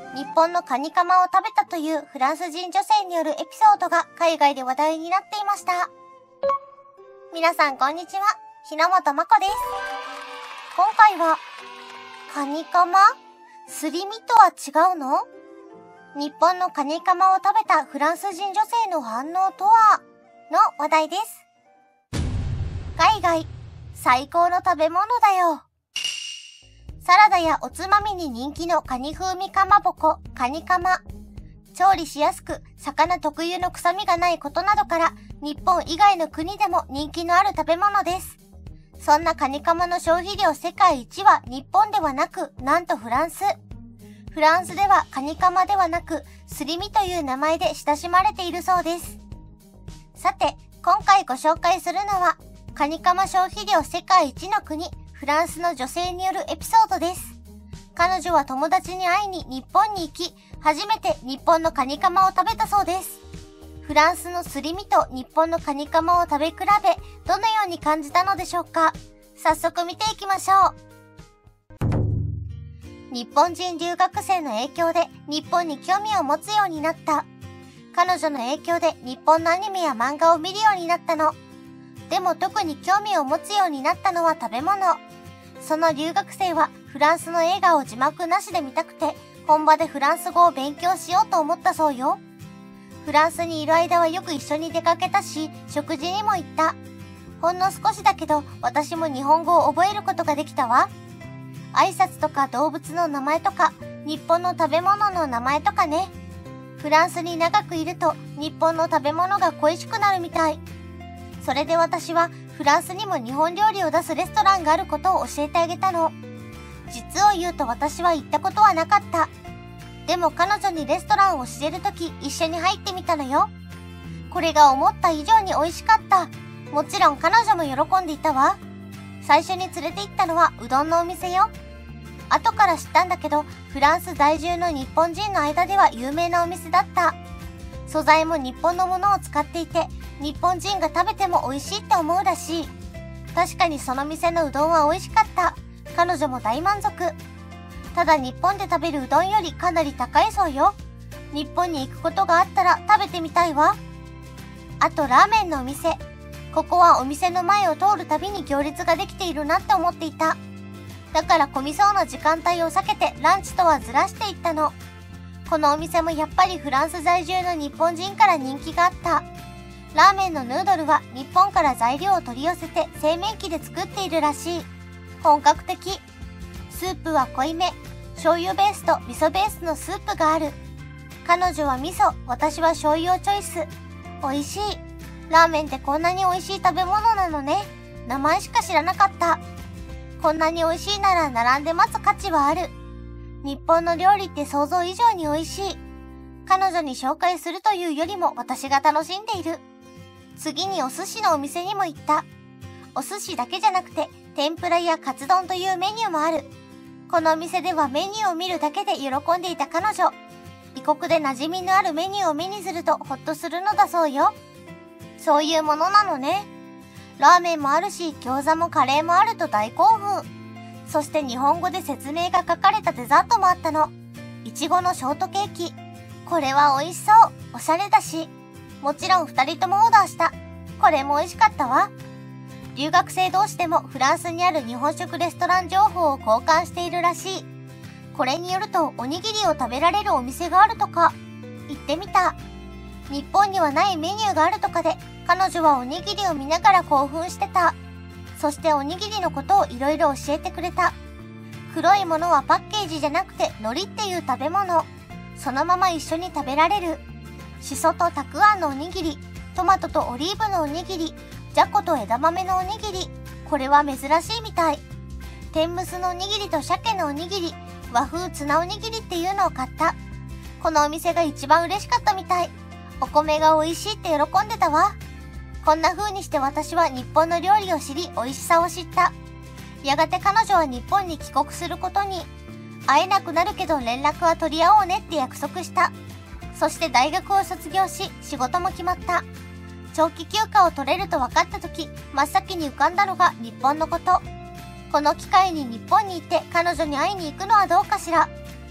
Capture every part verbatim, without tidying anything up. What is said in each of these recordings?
日本のカニカマを食べたというフランス人女性によるエピソードが海外で話題になっていました。皆さんこんにちは、日本真子です。今回は、カニカマ？すり身とは違うの？日本のカニカマを食べたフランス人女性の反応とは？の話題です。海外、最高の食べ物だよ。サラダやおつまみに人気のカニ風味かまぼこ、カニカマ。調理しやすく、魚特有の臭みがないことなどから、日本以外の国でも人気のある食べ物です。そんなカニカマの消費量世界一は日本ではなく、なんとフランス。フランスではカニカマではなく、すり身という名前で親しまれているそうです。さて、今回ご紹介するのは、カニカマ消費量世界一の国、フランスの女性によるエピソードです。彼女は友達に会いに日本に行き、初めて日本のカニカマを食べたそうです。フランスのすり身と日本のカニカマを食べ比べ、どのように感じたのでしょうか。早速見ていきましょう。日本人留学生の影響で日本に興味を持つようになった。彼女の影響で日本のアニメや漫画を見るようになったの。でも特に興味を持つようになったのは食べ物。その留学生はフランスの映画を字幕なしで見たくて、本場でフランス語を勉強しようと思ったそうよ。フランスにいる間はよく一緒に出かけたし、食事にも行った。ほんの少しだけど、私も日本語を覚えることができたわ。挨拶とか動物の名前とか、日本の食べ物の名前とかね。フランスに長くいると、日本の食べ物が恋しくなるみたい。それで私はフランスにも日本料理を出すレストランがあることを教えてあげたの。実を言うと私は行ったことはなかった。でも彼女にレストランを教えるとき一緒に入ってみたのよ。これが思った以上に美味しかった。もちろん彼女も喜んでいたわ。最初に連れて行ったのはうどんのお店よ。後から知ったんだけど、フランス在住の日本人の間では有名なお店だった。素材も日本のものを使っていて、日本人が食べても美味しいって思うらしい。確かにその店のうどんは美味しかった。彼女も大満足。ただ日本で食べるうどんよりかなり高いそうよ。日本に行くことがあったら食べてみたいわ。あとラーメンのお店。ここはお店の前を通るたびに行列ができているなって思っていた。だから混みそうな時間帯を避けてランチとはずらしていったの。このお店もやっぱりフランス在住の日本人から人気があった。ラーメンのヌードルは日本から材料を取り寄せて製麺機で作っているらしい。本格的。スープは濃いめ。醤油ベースと味噌ベースのスープがある。彼女は味噌、私は醤油をチョイス。美味しい。ラーメンってこんなに美味しい食べ物なのね。名前しか知らなかった。こんなに美味しいなら並んで待つ価値はある。日本の料理って想像以上に美味しい。彼女に紹介するというよりも私が楽しんでいる。次にお寿司のお店にも行った。お寿司だけじゃなくて、天ぷらやカツ丼というメニューもある。このお店ではメニューを見るだけで喜んでいた彼女。異国で馴染みのあるメニューを目にするとホッとするのだそうよ。そういうものなのね。ラーメンもあるし、餃子もカレーもあると大興奮。そして日本語で説明が書かれたデザートもあったの。いちごのショートケーキ。これは美味しそう。おしゃれだし。もちろん二人ともオーダーした。これも美味しかったわ。留学生同士でもフランスにある日本食レストラン情報を交換しているらしい。これによるとおにぎりを食べられるお店があるとか。行ってみた。日本にはないメニューがあるとかで、彼女はおにぎりを見ながら興奮してた。そしておにぎりのことをいろいろ教えてくれた。黒いものはパッケージじゃなくて海苔っていう食べ物。そのまま一緒に食べられる。しそとたくあんのおにぎり、トマトとオリーブのおにぎり、じゃこと枝豆のおにぎり。これは珍しいみたい。天むすのおにぎりと鮭のおにぎり、和風ツナおにぎりっていうのを買った。このお店が一番嬉しかったみたい。お米が美味しいって喜んでたわ。こんな風にして私は日本の料理を知り美味しさを知った。やがて彼女は日本に帰国することに。会えなくなるけど連絡は取り合おうねって約束した。そして大学を卒業し仕事も決まった。長期休暇を取れると分かった時、真っ先に浮かんだのが日本のこと。この機会に日本に行って彼女に会いに行くのはどうかしら。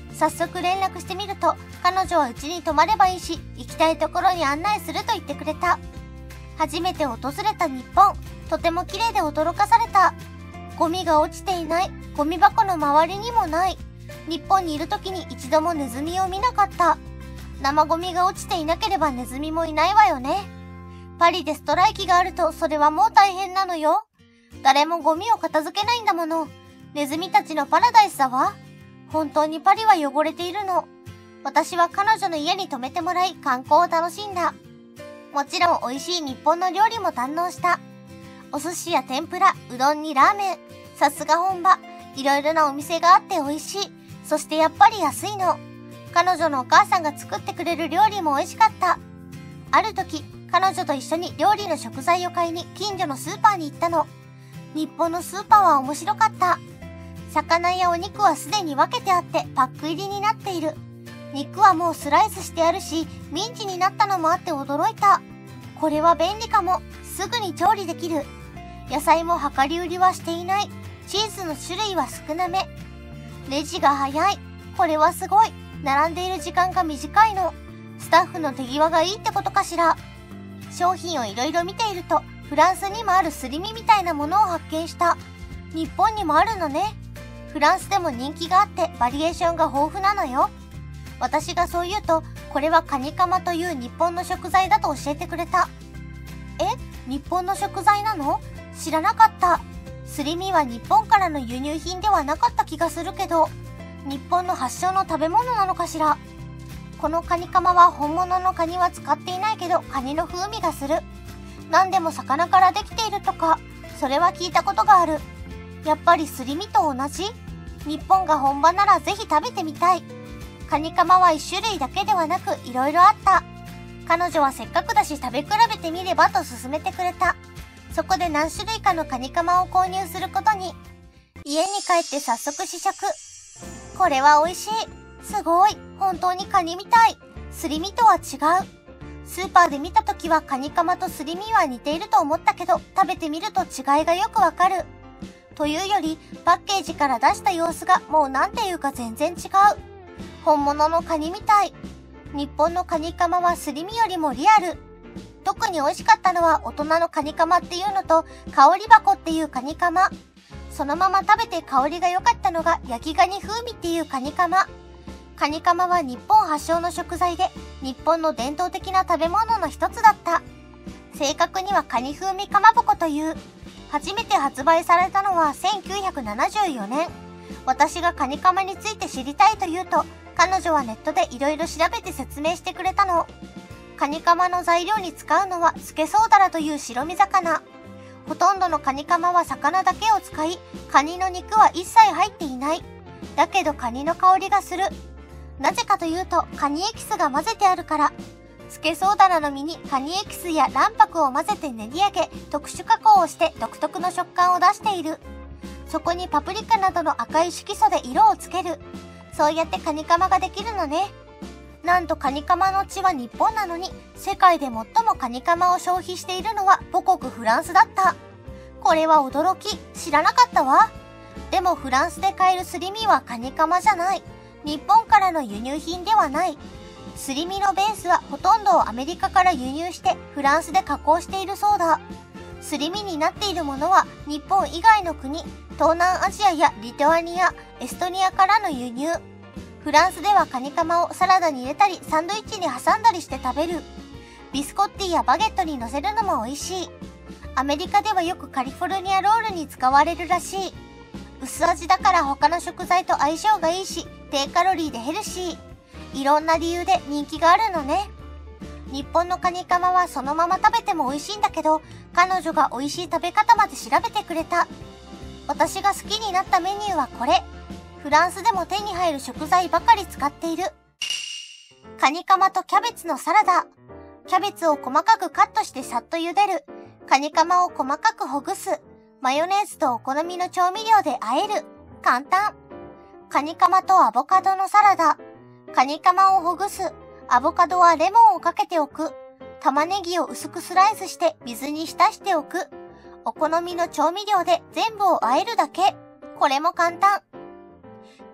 早速連絡してみると、彼女はうちに泊まればいいし、行きたいところに案内すると言ってくれた。初めて訪れた日本、とても綺麗で驚かされた。ゴミが落ちていない、ゴミ箱の周りにもない。日本にいる時に一度もネズミを見なかった。生ゴミが落ちていなければネズミもいないわよね。パリでストライキがあるとそれはもう大変なのよ。誰もゴミを片付けないんだもの。ネズミたちのパラダイスだわ。本当にパリは汚れているの。私は彼女の家に泊めてもらい観光を楽しんだ。もちろん美味しい日本の料理も堪能した。お寿司や天ぷら、うどんにラーメン。さすが本場。いろいろなお店があって美味しい。そしてやっぱり安いの。彼女のお母さんが作ってくれる料理も美味しかった。ある時、彼女と一緒に料理の食材を買いに近所のスーパーに行ったの。日本のスーパーは面白かった。魚やお肉はすでに分けてあってパック入りになっている。肉はもうスライスしてあるし、ミンチになったのもあって驚いた。これは便利かも。すぐに調理できる。野菜も量り売りはしていない。チーズの種類は少なめ。レジが早い。これはすごい。並んでいる時間が短いの。スタッフの手際がいいってことかしら。商品をいろいろ見ていると、フランスにもあるすり身みたいなものを発見した。日本にもあるのね。フランスでも人気があってバリエーションが豊富なのよ。私がそう言うと、これはカニカマという日本の食材だと教えてくれた。え、日本の食材なの？知らなかった。すり身は日本からの輸入品ではなかった気がするけど、日本の発祥の食べ物なのかしら。このカニカマは本物のカニは使っていないけど、カニの風味がする。何でも魚からできているとか、それは聞いたことがある。やっぱりすり身と同じ？日本が本場ならぜひ食べてみたい。カニカマは一種類だけではなくいろいろあった。彼女はせっかくだし食べ比べてみればと勧めてくれた。そこで何種類かのカニカマを購入することに。家に帰って早速試食。これは美味しい。すごい。本当にカニみたい。すり身とは違う。スーパーで見た時はカニカマとすり身は似ていると思ったけど、食べてみると違いがよくわかる。というより、パッケージから出した様子がもうなんていうか全然違う。本物のカニみたい。日本のカニカマはすり身よりもリアル。特に美味しかったのは大人のカニカマっていうのと、香り箱っていうカニカマ。そのまま食べて香りが良かったのが焼きガニ風味っていうカニカマ。カニカマは日本発祥の食材で、日本の伝統的な食べ物の一つだった。正確にはカニ風味かまぼこという。初めて発売されたのはせんきゅうひゃくななじゅうよねん。私がカニカマについて知りたいと言うと、彼女はネットでいろいろ調べて説明してくれたの。カニカマの材料に使うのはスケソウダラという白身魚。ほとんどのカニカマは魚だけを使い、カニの肉は一切入っていない。だけどカニの香りがする。なぜかというと、カニエキスが混ぜてあるから。スケソウダラの身にカニエキスや卵白を混ぜて練り上げ、特殊加工をして独特の食感を出している。そこにパプリカなどの赤い色素で色をつける。そうやってカニカマができるのね。なんとカニカマの地は日本なのに、世界で最もカニカマを消費しているのは母国フランスだった。これは驚き、知らなかったわ。でもフランスで買えるすり身はカニカマじゃない。日本からの輸入品ではない。すり身のベースはほとんどをアメリカから輸入してフランスで加工しているそうだ。すり身になっているものは日本以外の国、東南アジアやリトアニア、エストニアからの輸入。フランスではカニカマをサラダに入れたりサンドイッチに挟んだりして食べる。ビスコッティやバゲットに乗せるのも美味しい。アメリカではよくカリフォルニアロールに使われるらしい。薄味だから他の食材と相性がいいし、低カロリーでヘルシー。いろんな理由で人気があるのね。日本のカニカマはそのまま食べても美味しいんだけど、彼女が美味しい食べ方まで調べてくれた。私が好きになったメニューはこれ。フランスでも手に入る食材ばかり使っている。カニカマとキャベツのサラダ。キャベツを細かくカットしてさっと茹でる。カニカマを細かくほぐす。マヨネーズとお好みの調味料で和える。簡単。カニカマとアボカドのサラダ。カニカマをほぐす。アボカドはレモンをかけておく。玉ねぎを薄くスライスして水に浸しておく。お好みの調味料で全部を和えるだけ。これも簡単。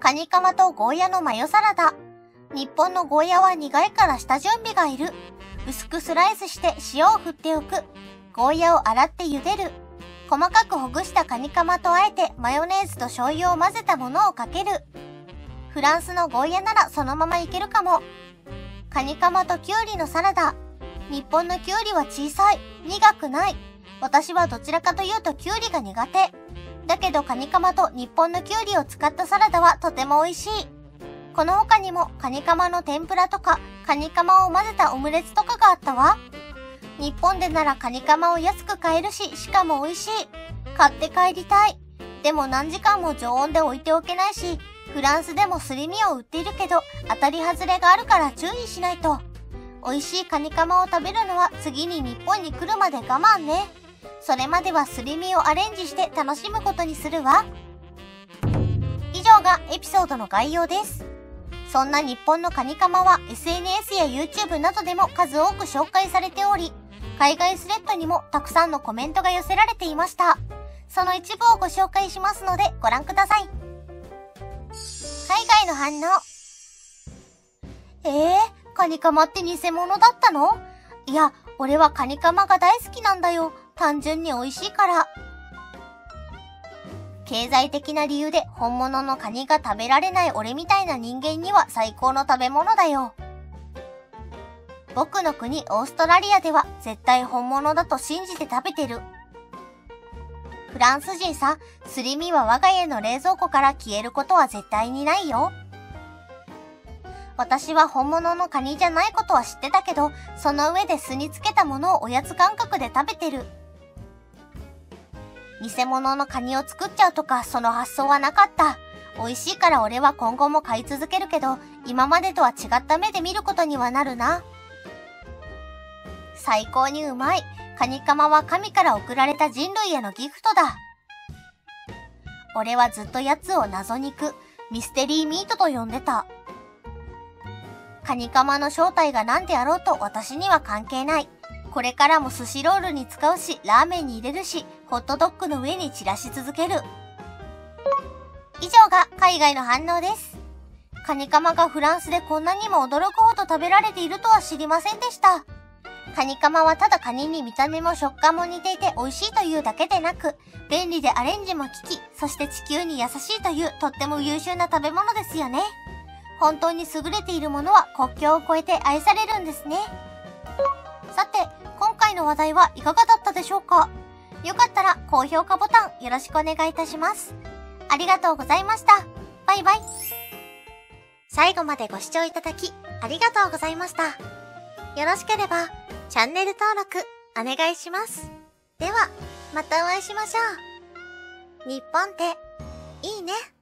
カニカマとゴーヤのマヨサラダ。日本のゴーヤは苦いから下準備がいる。薄くスライスして塩を振っておく。ゴーヤを洗って茹でる。細かくほぐしたカニカマとあえてマヨネーズと醤油を混ぜたものをかける。フランスのゴーヤならそのままいけるかも。カニカマとキュウリのサラダ。日本のキュウリは小さい。苦くない。私はどちらかというとキュウリが苦手。だけどカニカマと日本のキュウリを使ったサラダはとても美味しい。この他にもカニカマの天ぷらとかカニカマを混ぜたオムレツとかがあったわ。日本でならカニカマを安く買えるし、しかも美味しい。買って帰りたい。でも何時間も常温で置いておけないし、フランスでもすり身を売っているけど当たり外れがあるから注意しないと。美味しいカニカマを食べるのは次に日本に来るまで我慢ね。それまではすり身をアレンジして楽しむことにするわ。以上がエピソードの概要です。そんな日本のカニカマは エスエヌエス や YouTube などでも数多く紹介されており、海外スレッドにもたくさんのコメントが寄せられていました。その一部をご紹介しますのでご覧ください。海外の反応。えー、カニカマって偽物だったの？いや、俺はカニカマが大好きなんだよ。単純に美味しいから。経済的な理由で本物のカニが食べられない俺みたいな人間には最高の食べ物だよ。僕の国オーストラリアでは絶対本物だと信じて食べてる。フランス人さ、すり身は我が家の冷蔵庫から消えることは絶対にないよ。私は本物のカニじゃないことは知ってたけど、その上で酢につけたものをおやつ感覚で食べてる。偽物のカニを作っちゃうとかその発想はなかった。美味しいから俺は今後も買い続けるけど、今までとは違った目で見ることにはなるな。最高にうまい。カニカマは神から送られた人類へのギフトだ。俺はずっとやつを謎肉、ミステリーミートと呼んでた。カニカマの正体が何であろうと私には関係ない。これからも寿司ロールに使うし、ラーメンに入れるし、ホットドッグの上に散らし続ける。以上が海外の反応です。カニカマがフランスでこんなにも驚くほど食べられているとは知りませんでした。カニカマはただカニに見た目も食感も似ていて美味しいというだけでなく、便利でアレンジも効き、そして地球に優しいというとっても優秀な食べ物ですよね。本当に優れているものは国境を越えて愛されるんですね。さて、今回の話題はいかがだったでしょうか？よかったら高評価ボタンよろしくお願いいたします。ありがとうございました。バイバイ。最後までご視聴いただきありがとうございました。よろしければチャンネル登録お願いします。では、またお会いしましょう。日本っていいね。